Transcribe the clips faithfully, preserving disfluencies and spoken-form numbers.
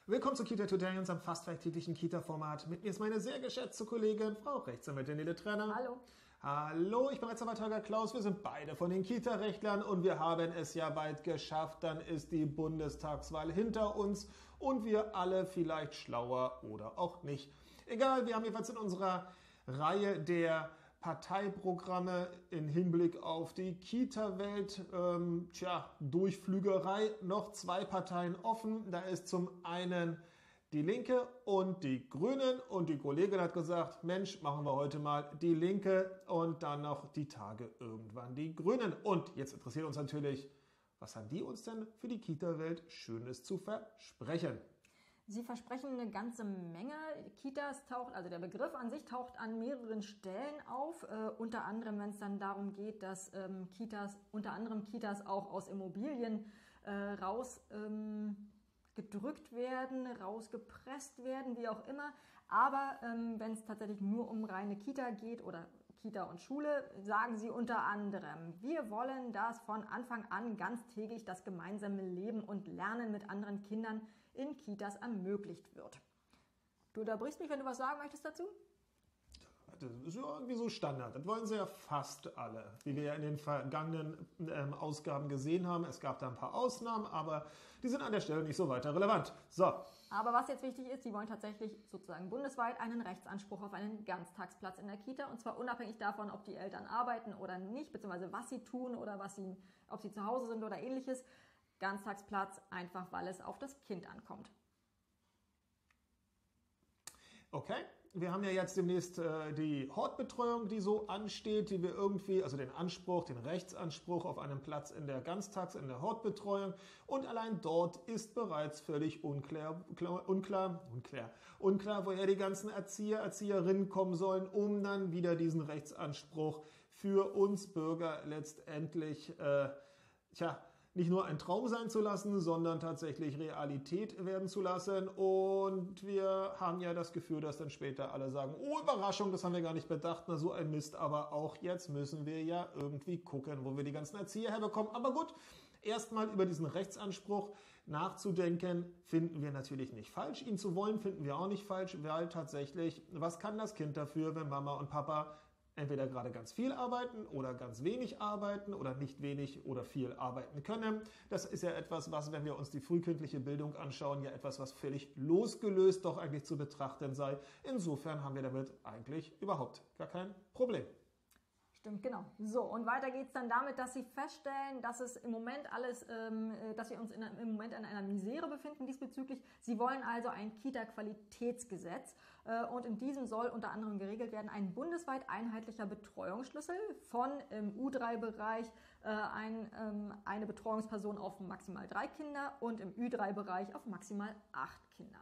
Willkommen zu Kita Today, unserem fast täglichen Kita-Format. Mit mir ist meine sehr geschätzte Kollegin, Frau Rechtsanwältin Nele Trenner. Hallo. Hallo, ich bin Rechtsanwalt Holger Klaus. Wir sind beide von den Kita-Rechtlern und wir haben es ja bald geschafft. Dann ist die Bundestagswahl hinter uns und wir alle vielleicht schlauer oder auch nicht. Egal, wir haben jedenfalls in unserer Reihe der Parteiprogramme im Hinblick auf die Kita-Welt, ähm, tja, Durchflügerei, noch zwei Parteien offen. Da ist zum einen die Linke und die Grünen und die Kollegin hat gesagt, Mensch, machen wir heute mal die Linke und dann noch die Tage irgendwann die Grünen. Und jetzt interessiert uns natürlich, was haben die uns denn für die Kita-Welt Schönes zu versprechen? Sie versprechen eine ganze Menge. Kitas taucht, also der Begriff an sich taucht an mehreren Stellen auf. Äh, unter anderem, wenn es dann darum geht, dass ähm, Kitas, unter anderem Kitas auch aus Immobilien äh, raus ähm, gedrückt werden, rausgepresst werden, wie auch immer. Aber ähm, wenn es tatsächlich nur um reine Kita geht oder Kita und Schule, sagen sie unter anderem, wir wollen, dass von Anfang an ganztägig das gemeinsame Leben und Lernen mit anderen Kindern in Kitas ermöglicht wird. Du unterbrichst mich, wenn du was sagen möchtest dazu? Das ist ja irgendwie so Standard. Das wollen sie ja fast alle, wie wir ja in den vergangenen ähm, Ausgaben gesehen haben. Es gab da ein paar Ausnahmen, aber die sind an der Stelle nicht so weiter relevant. So. Aber was jetzt wichtig ist, sie wollen tatsächlich sozusagen bundesweit einen Rechtsanspruch auf einen Ganztagsplatz in der Kita. Und zwar unabhängig davon, ob die Eltern arbeiten oder nicht, beziehungsweise was sie tun oder was sie, ob sie zu Hause sind oder ähnliches. Ganztagsplatz, einfach weil es auf das Kind ankommt. Okay, wir haben ja jetzt demnächst äh, die Hortbetreuung, die so ansteht, die wir irgendwie, also den Anspruch, den Rechtsanspruch auf einen Platz in der Ganztags-, in der Hortbetreuung. Und allein dort ist bereits völlig unklar, klar, unklar, unklar, unklar, woher die ganzen Erzieher, Erzieherinnen kommen sollen, um dann wieder diesen Rechtsanspruch für uns Bürger letztendlich, äh, tja, nicht nur ein Traum sein zu lassen, sondern tatsächlich Realität werden zu lassen. Und wir haben ja das Gefühl, dass dann später alle sagen, oh Überraschung, das haben wir gar nicht bedacht, na so ein Mist. Aber auch jetzt müssen wir ja irgendwie gucken, wo wir die ganzen Erzieher herbekommen. Aber gut, erstmal über diesen Rechtsanspruch nachzudenken, finden wir natürlich nicht falsch. Ihn zu wollen, finden wir auch nicht falsch, weil tatsächlich, was kann das Kind dafür, wenn Mama und Papa entweder gerade ganz viel arbeiten oder ganz wenig arbeiten oder nicht wenig oder viel arbeiten können. Das ist ja etwas, was, wenn wir uns die frühkindliche Bildung anschauen, ja etwas, was völlig losgelöst doch eigentlich zu betrachten sei. Insofern haben wir damit eigentlich überhaupt gar kein Problem. Stimmt, genau. So, und weiter geht's dann damit, dass sie feststellen, dass es im Moment alles, ähm, dass wir uns in, im Moment in einer Misere befinden diesbezüglich. Sie wollen also ein Kita-Qualitätsgesetz äh, und in diesem soll unter anderem geregelt werden ein bundesweit einheitlicher Betreuungsschlüssel von im U drei Bereich äh, ein, ähm, eine Betreuungsperson auf maximal drei Kinder und im Ü drei Bereich auf maximal acht Kinder.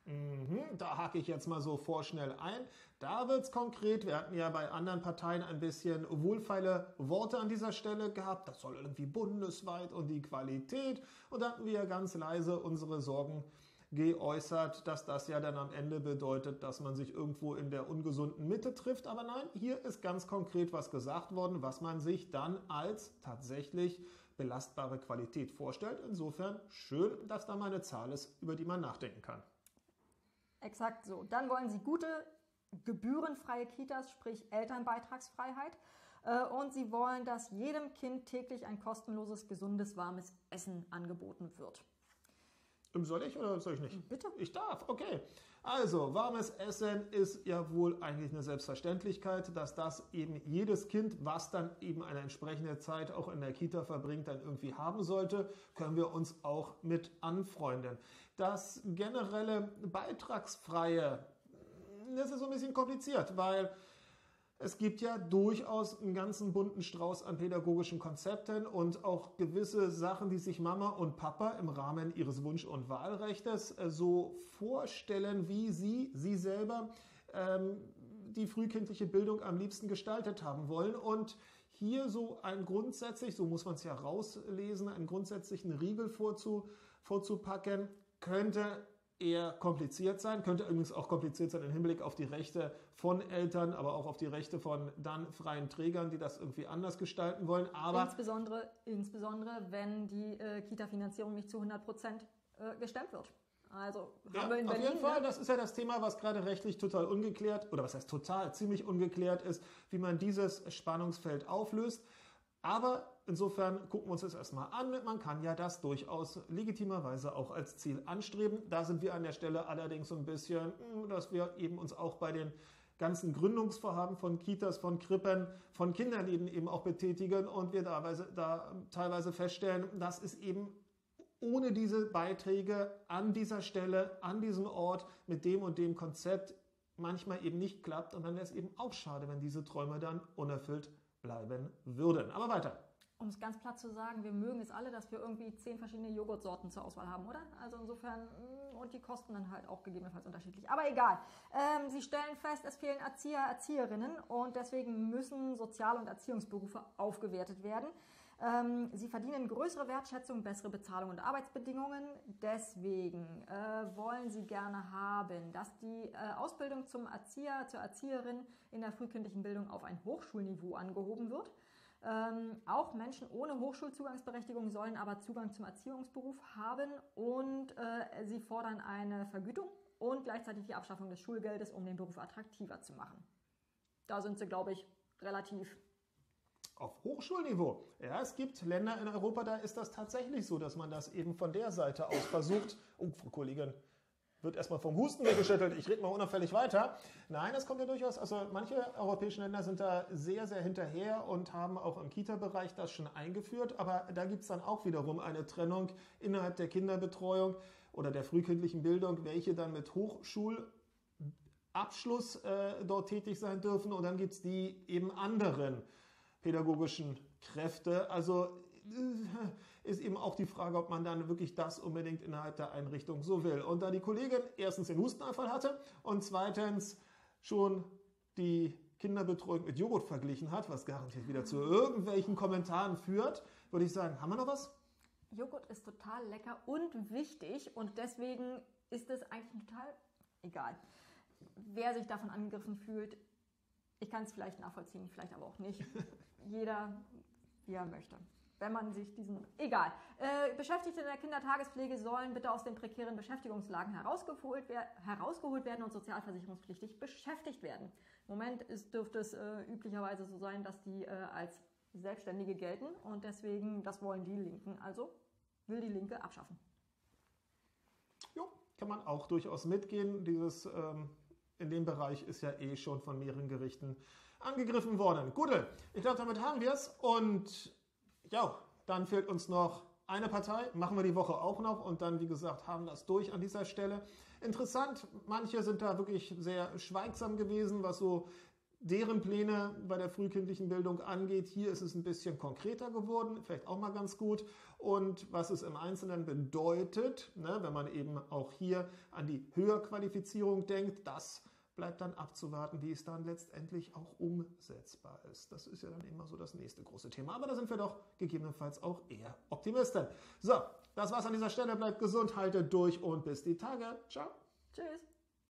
Mhm, da hake ich jetzt mal so vorschnell ein. Da wird's konkret. Wir hatten ja bei anderen Parteien ein bisschen wohlfeile Worte an dieser Stelle gehabt. Das soll irgendwie bundesweit und die Qualität. Und da hatten wir ja ganz leise unsere Sorgen geäußert, dass das ja dann am Ende bedeutet, dass man sich irgendwo in der ungesunden Mitte trifft. Aber nein, hier ist ganz konkret was gesagt worden, was man sich dann als tatsächlich belastbare Qualität vorstellt. Insofern schön, dass da mal eine Zahl ist, über die man nachdenken kann. Exakt so. Dann wollen sie gute, gebührenfreie Kitas, sprich Elternbeitragsfreiheit. Und sie wollen, dass jedem Kind täglich ein kostenloses, gesundes, warmes Essen angeboten wird. Soll ich oder soll ich nicht? Bitte. Ich darf, okay. Also, warmes Essen ist ja wohl eigentlich eine Selbstverständlichkeit, dass das eben jedes Kind, was dann eben eine entsprechende Zeit auch in der Kita verbringt, dann irgendwie haben sollte, können wir uns auch mit anfreunden. Das generelle Beitragsfreie, das ist so ein bisschen kompliziert, weil es gibt ja durchaus einen ganzen bunten Strauß an pädagogischen Konzepten und auch gewisse Sachen, die sich Mama und Papa im Rahmen ihres Wunsch- und Wahlrechtes so vorstellen, wie sie, sie selber, ähm, die frühkindliche Bildung am liebsten gestaltet haben wollen. Und hier so ein grundsätzlich, so muss man es ja rauslesen, einen grundsätzlichen Riegel vorzu, vorzupacken, könnte eher kompliziert sein, könnte übrigens auch kompliziert sein im Hinblick auf die Rechte von Eltern, aber auch auf die Rechte von dann freien Trägern, die das irgendwie anders gestalten wollen. Aber insbesondere, insbesondere wenn die äh, Kita-Finanzierung nicht zu hundert Prozent äh, gestemmt wird. Also ja, haben wir in auf Berlin, jeden Fall, ne? das ist ja das Thema, was gerade rechtlich total ungeklärt, oder was heißt total, ziemlich ungeklärt ist, wie man dieses Spannungsfeld auflöst. Aber insofern gucken wir uns das erstmal an. Man kann ja das durchaus legitimerweise auch als Ziel anstreben. Da sind wir an der Stelle allerdings so ein bisschen, dass wir eben uns auch bei den ganzen Gründungsvorhaben von Kitas, von Krippen, von Kinderläden eben auch betätigen und wir da, da teilweise feststellen, dass es eben ohne diese Beiträge an dieser Stelle, an diesem Ort, mit dem und dem Konzept manchmal eben nicht klappt. Und dann wäre es eben auch schade, wenn diese Träume dann unerfüllt bleiben würden. Aber weiter. Um es ganz platt zu sagen, wir mögen es alle, dass wir irgendwie zehn verschiedene Joghurtsorten zur Auswahl haben, oder? Also insofern, und die kosten dann halt auch gegebenenfalls unterschiedlich. Aber egal. Ähm, Sie stellen fest, es fehlen Erzieher, Erzieherinnen und deswegen müssen Sozial- und Erziehungsberufe aufgewertet werden. Ähm, sie verdienen größere Wertschätzung, bessere Bezahlung und Arbeitsbedingungen. Deswegen äh, wollen sie gerne haben, dass die äh, Ausbildung zum Erzieher, zur Erzieherin in der frühkindlichen Bildung auf ein Hochschulniveau angehoben wird. Ähm, auch Menschen ohne Hochschulzugangsberechtigung sollen aber Zugang zum Erziehungsberuf haben und äh, sie fordern eine Vergütung und gleichzeitig die Abschaffung des Schulgeldes, um den Beruf attraktiver zu machen. Da sind sie, glaube ich, relativ auf Hochschulniveau. Ja, es gibt Länder in Europa, da ist das tatsächlich so, dass man das eben von der Seite aus versucht. Oh, Frau Kollegin wird erstmal vom Husten weggeschüttelt. Ich rede mal unauffällig weiter. Nein, das kommt ja durchaus, also manche europäischen Länder sind da sehr, sehr hinterher und haben auch im Kita-Bereich das schon eingeführt. Aber da gibt es dann auch wiederum eine Trennung innerhalb der Kinderbetreuung oder der frühkindlichen Bildung, welche dann mit Hochschulabschluss äh, dort tätig sein dürfen. Und dann gibt es die eben anderen pädagogischen Kräfte. Also ist eben auch die Frage, ob man dann wirklich das unbedingt innerhalb der Einrichtung so will. Und da die Kollegin erstens den Hustenanfall hatte und zweitens schon die Kinderbetreuung mit Joghurt verglichen hat, was garantiert wieder zu irgendwelchen Kommentaren führt, würde ich sagen, haben wir noch was? Joghurt ist total lecker und wichtig und deswegen ist es eigentlich total egal, wer sich davon angegriffen fühlt. Ich kann es vielleicht nachvollziehen, vielleicht aber auch nicht. Jeder, wie er möchte. Wenn man sich diesen... Egal. Äh, Beschäftigte in der Kindertagespflege sollen bitte aus den prekären Beschäftigungslagen herausgeholt, wer herausgeholt werden und sozialversicherungspflichtig beschäftigt werden. Im Moment ist, dürfte es äh, üblicherweise so sein, dass die äh, als Selbstständige gelten und deswegen, das wollen die Linken. Also will die Linke abschaffen. Jo, kann man auch durchaus mitgehen. Dieses... Ähm In dem Bereich ist ja eh schon von mehreren Gerichten angegriffen worden. Gut, ich glaube, damit haben wir es. Und ja, dann fehlt uns noch eine Partei. Machen wir die Woche auch noch. Und dann, wie gesagt, haben das durch an dieser Stelle. Interessant, manche sind da wirklich sehr schweigsam gewesen, was so deren Pläne bei der frühkindlichen Bildung angeht. Hier ist es ein bisschen konkreter geworden, vielleicht auch mal ganz gut. Und was es im Einzelnen bedeutet, ne, wenn man eben auch hier an die Höherqualifizierung denkt, das bleibt dann abzuwarten, wie es dann letztendlich auch umsetzbar ist. Das ist ja dann immer so das nächste große Thema. Aber da sind wir doch gegebenenfalls auch eher Optimisten. So, das war's an dieser Stelle. Bleibt gesund, haltet durch und bis die Tage. Ciao. Tschüss.